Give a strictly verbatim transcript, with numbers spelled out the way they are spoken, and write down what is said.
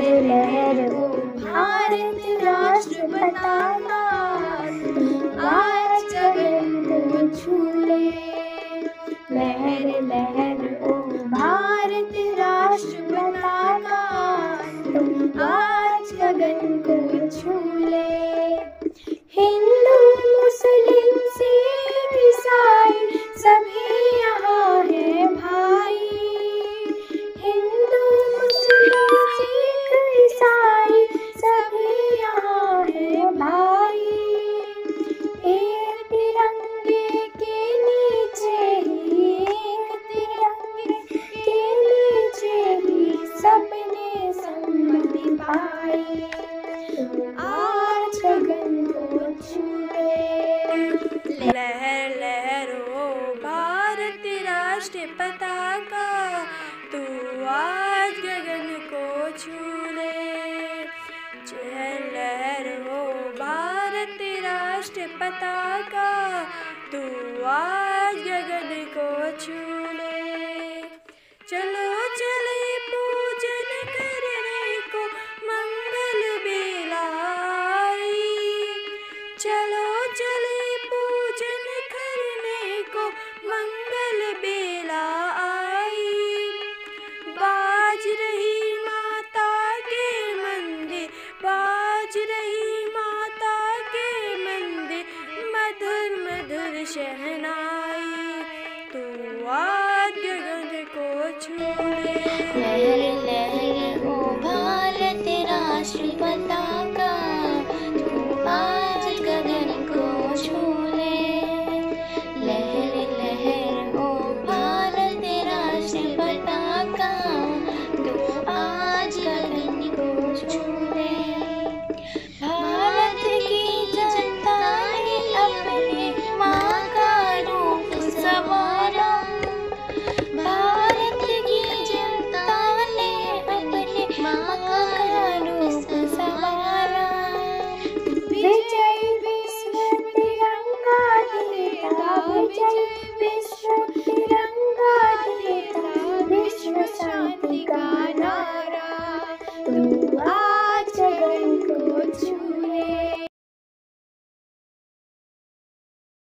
लहर हो भारत राष्ट्र पताका, आज गगन को छू ले। लहर लहर हो भारत राष्ट्र पताका, तुम आज गगन को छू ले। हिंदू मुस्लिम सिख ईसाई सभी यहाँ है भाई। हिंदू मुस्लिम सिख ईसाई सभी यहाँ है भाई। एक तिरंगे के नीचे ही, एक तिरंगे के नीचे ही सबने सम्मति पाई। आज गगन को छू ले। लहर लहर हो भारत राष्ट्र पताका, तू आज गगन को छू ले। चहल लहर हो भारत राष्ट्र पताका, तू आज गगन को छू ले। चलो चले पूजन करने को मंगल बेला आई। चलो चले पूजन करने को मंगल बेला आई। बाज रही माता के मंदिर, बाज रही माता के मंदिर, मधुर मधुर शहनाई, तू आज गगन को छू ले। लहर लहर हो भारत राष्ट्र पताका, तू आज गगन को छू ले। लहर लहर हो भारत राष्ट्र पताका, तू आज गगन को छू ले। भारत की जनता ने अपने माँ का रूप संवारा। भारत की जनता ने अपने माँ का रूप संवारा। विजय विश्व तिरंगा देता, विजय विश्व तिरंगा देता, विश्व शांति का नारा।